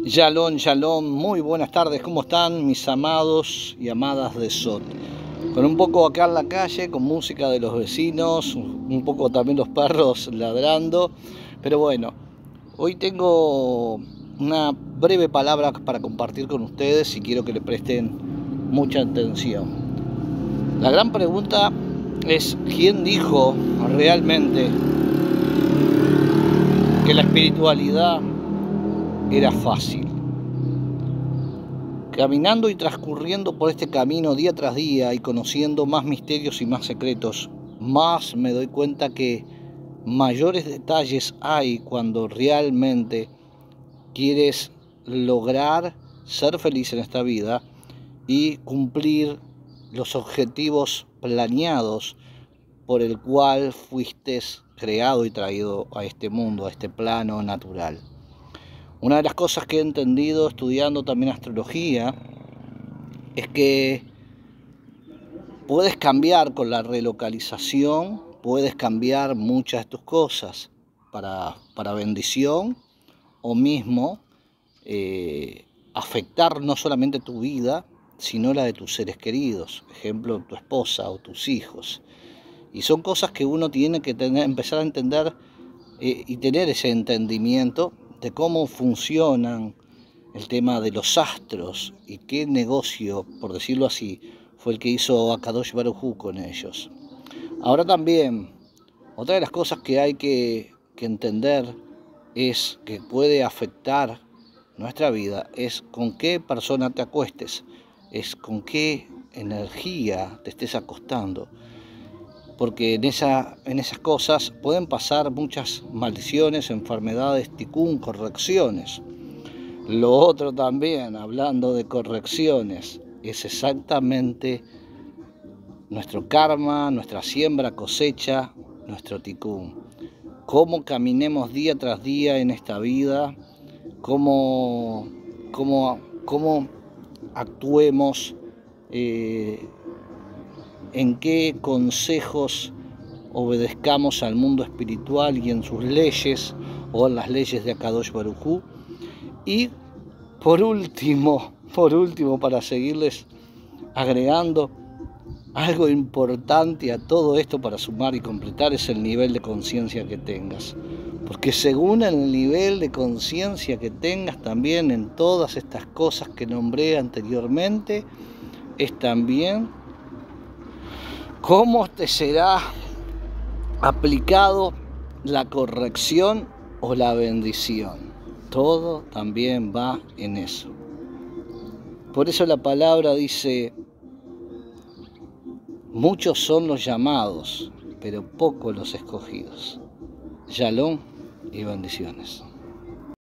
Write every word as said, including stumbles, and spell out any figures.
Shalom, shalom, muy buenas tardes, ¿cómo están mis amados y amadas de Sot? Con un poco acá en la calle, con música de los vecinos, un poco también los perros ladrando, pero bueno, hoy tengo una breve palabra para compartir con ustedes y quiero que le presten mucha atención. La gran pregunta es, ¿quién dijo realmente que la espiritualidad era fácil? Caminando y transcurriendo por este camino día tras día y conociendo más misterios y más secretos, más me doy cuenta que mayores detalles hay cuando realmente quieres lograr ser feliz en esta vida y cumplir los objetivos planeados por el cual fuiste creado y traído a este mundo, a este plano natural. Una de las cosas que he entendido estudiando también astrología es que puedes cambiar con la relocalización, puedes cambiar muchas de tus cosas para, para bendición o mismo eh, afectar no solamente tu vida, sino la de tus seres queridos, ejemplo, tu esposa o tus hijos. Y son cosas que uno tiene que tener, empezar a entender eh, y tener ese entendimiento de cómo funcionan el tema de los astros y qué negocio, por decirlo así, fue el que hizo Akadosh Baruj Hu con ellos. Ahora también, otra de las cosas que hay que, que entender es que puede afectar nuestra vida, es con qué persona te acuestes, es con qué energía te estés acostando. Porque en, esa, en esas cosas pueden pasar muchas maldiciones, enfermedades, ticún, correcciones. Lo otro también, hablando de correcciones, es exactamente nuestro karma, nuestra siembra, cosecha, nuestro ticún. Cómo caminemos día tras día en esta vida, cómo, cómo, cómo actuemos, eh, en qué consejos obedezcamos al mundo espiritual y en sus leyes o en las leyes de Akadosh Baruj Hu. Y por último, por último, para seguirles agregando algo importante a todo esto para sumar y completar, es el nivel de conciencia que tengas. Porque según el nivel de conciencia que tengas también en todas estas cosas que nombré anteriormente, es también cómo te será aplicado la corrección o la bendición. Todo también va en eso. Por eso la palabra dice, muchos son los llamados, pero pocos los escogidos. Shalom y bendiciones.